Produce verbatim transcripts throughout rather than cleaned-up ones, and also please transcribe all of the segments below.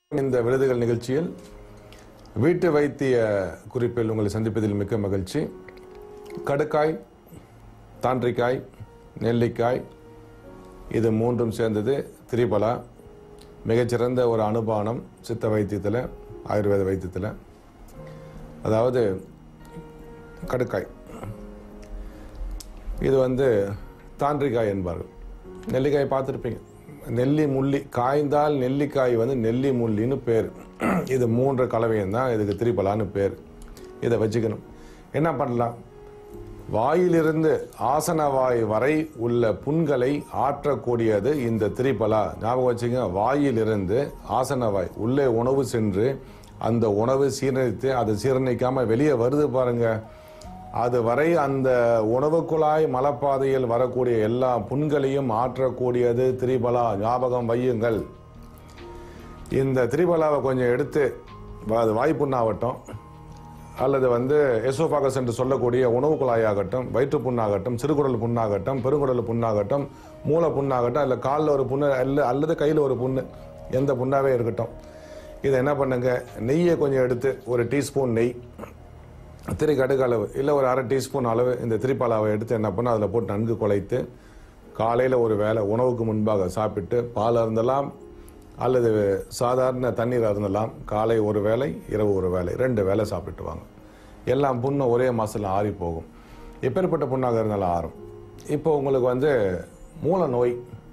இந்த விருதுகள் நிகழ்ச்சியில் வீட்டு வைத்திய குறிப்பில் உங்களை சந்திப்பதில் மிக்க மகிழ்ச்சி. கடுக்காய், தாண்டிக்காய், நெல்லிக்காய் இது மூன்றும் சேர்ந்தது திரிபலா. மிகச்சிறந்த ஒரு அனுபானம் சித்த வைத்தியத்தில், ஆயுர்வேத வைத்தியத்தில். அதாவது கடுக்காய் இது வந்து தாண்டிக்காய் என்பார்கள். நெல்லிக்காய் பார்த்துருப்பீங்க. நெல்லி முள்ளி காய்ந்தால் நெல்லிக்காய் வந்து நெல்லி முள்ளின்னு பேர். இது மூன்று கலவையும் தான் இதுக்கு திரிபலான்னு பேர். இதை வச்சுக்கணும். என்ன பண்ணலாம்? வாயிலிருந்து ஆசன வாய் வரை உள்ள புண்களை ஆற்றக்கூடியது இந்த திரிபலா. ஞாபகம் வச்சுங்க. வாயிலிருந்து ஆசன வாய் உள்ளே உணவு சென்று அந்த உணவு சீரணித்து அது சீரணிக்காம வெளியே வருது பாருங்க, அது வரை அந்த உணவு குழாய் மலப்பாதையில் வரக்கூடிய எல்லா புண்களையும் ஆற்றக்கூடியது திரிபலா. ஞாபகம் வையுங்கள். இந்த திரிபலாவை கொஞ்சம் எடுத்து அது வாய்ப்புண்ணாகட்டும் அல்லது வந்து எசோபாகஸ் என்று சொல்லக்கூடிய உணவு குழாயாகட்டும், வயிற்று புண்ணாகட்டும், சிறுகுடல் புண்ணாகட்டும், பெருங்குடல் புண்ணாகட்டும், மூளை புண்ணாகட்டும், இல்லை காலில் ஒரு புண்ணு அல்ல அல்லது கையில் ஒரு புண்ணு, எந்த புண்ணாவே இருக்கட்டும், இதை என்ன பண்ணுங்க, நெய்யை கொஞ்சம் எடுத்து ஒரு டீஸ்பூன் நெய், திரி கடுகு அளவு இல்லை ஒரு அரை டீஸ்பூன் அளவு இந்த திரிபாலாவை எடுத்து என்ன பண்ண அதில் போட்டு நன்கு குழைத்து காலையில் ஒரு வேளை உணவுக்கு முன்பாக சாப்பிட்டு, பால் அருந்தலாம் அல்லது சாதாரண தண்ணீர் அருந்தலாம். காலை ஒரு வேளை, இரவு ஒரு வேளை, ரெண்டு வேளை சாப்பிட்டு வாங்க. எல்லாம் புண்ணு ஒரே மாதத்தில் ஆறி போகும். எப்பேற்பட்ட புண்ணாக இருந்தாலும் ஆறும். இப்போ உங்களுக்கு வந்து மூல நோய்,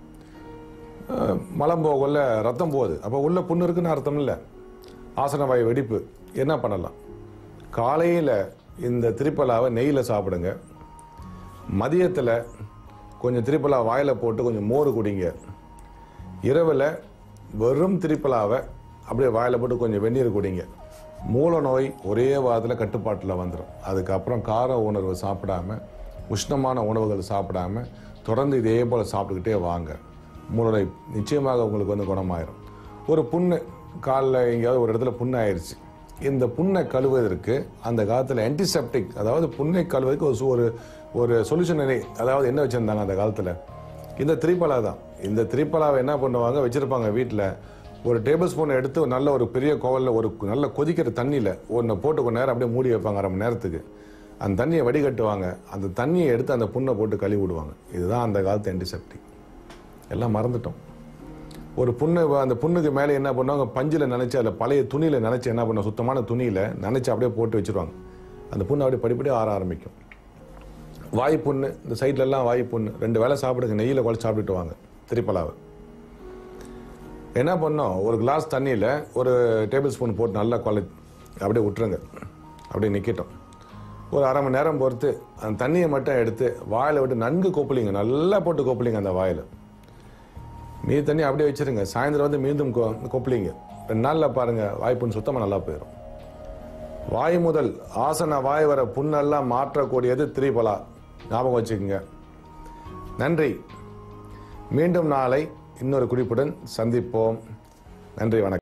மலம் போகல ரத்தம் போகுது, அப்போ உள்ள புண்ணு இருக்குன்னு அர்த்தம் இல்லை, ஆசனவாய் வெடிப்பு. என்ன பண்ணலாம்? காலையில் இந்த திரிபலாவை நெய்யில் சாப்பிடுங்க. மதியத்தில் கொஞ்சம் திரிபலா வாயில் போட்டு கொஞ்சம் மோர் குடிங்க. இரவில் வெறும் திரிபலாவை அப்படியே வாயில் போட்டு கொஞ்சம் வெந்நீர் குடிங்க. மூல நோய் ஒரே வாரத்தில் கட்டுப்பாட்டில் வந்துடும். அதுக்கப்புறம் கார உணர்வு சாப்பிடாம, உஷ்ணமான உணவுகள் சாப்பிடாம தொடர்ந்து இதே போல் சாப்பிட்டுக்கிட்டே வாங்க. மூல நோய் நிச்சயமாக உங்களுக்கு வந்து குணமாயிரும். ஒரு புண்ணு காலில் எங்கேயாவது ஒரு இடத்துல புண்ணு ஆயிடுச்சு, இந்த புண்ணை கழுவுவதற்கு அந்த காலத்தில் ஆன்டிசெப்டிக், அதாவது புண்ணை கழுவுவதற்கு ஒரு ஒரு ஒரு சொல்யூஷன், அதாவது என்ன வச்சுருந்தாங்க அந்த காலத்தில், இந்த திரிபலா தான். இந்த திரிபலாவை என்ன பண்ணுவாங்க, வச்சுருப்பாங்க வீட்டில். ஒரு டேபிள் ஸ்பூன் எடுத்து நல்ல ஒரு பெரிய கோவலில் ஒரு நல்ல கொதிக்கிற தண்ணியில் ஒன்று போட்டு கொஞ்சம் நேரம் அப்படியே மூடி வைப்பாங்க. அரை மணி நேரத்துக்கு அந்த தண்ணியை வடிகட்டுவாங்க. அந்த தண்ணியை எடுத்து அந்த புண்ணை போட்டு கழுவி விடுவாங்க. இதுதான் அந்த காலத்து ஆன்டிசெப்டிக். எல்லாம் மறந்துட்டோம். ஒரு புண்ணு, அந்த புண்ணுக்கு மேலே என்ன பண்ணுவாங்க, பஞ்சில் நினச்சி அதில் பழைய துணியில் நினச்சி என்ன பண்ணுவாங்க, சுத்தமான துணியில் நினச்சி அப்படியே போட்டு வச்சுருவாங்க. அந்த புண்ணு அப்படியே படிப்படியாக ஆற ஆரம்பிக்கும். வாய் புண்ணு, இந்த சைட்லலாம் வாய் புண்ணு, ரெண்டு வேளை சாப்பிடுங்க, நெய்யில் குழச்சி சாப்பிட்டுட்டு வாங்க திரிபலாவை. என்ன பண்ணோம், ஒரு கிளாஸ் தண்ணியில் ஒரு டேபிள் ஸ்பூன் போட்டு நல்லா குழ அப்படியே விட்டுருங்க. அப்படியே நிற்கட்டும். ஒரு அரை மணி நேரம் பொறுத்து அந்த தண்ணியை மட்டும் எடுத்து வாயில் விட்டு நன்கு கொப்பளிங்க. நல்லா போட்டு கொப்பளிங்க அந்த வாயில். மீதி தண்ணி அப்படியே வச்சுருங்க. சாயந்தரம் வந்து மீண்டும் கொப்பளிங்க. ரெண்டு நாளில் பாருங்கள், வாய்ப்புண் சுத்தமாக நல்லா போயிடும். வாய் முதல் ஆசன வாய் வர புண்ணெல்லாம் மாற்றக்கூடியது திரிபலா. ஞாபகம் வச்சுக்கோங்க. நன்றி. மீண்டும் நாளை இன்னொரு குறிப்புடன் சந்திப்போம். நன்றி, வணக்கம்.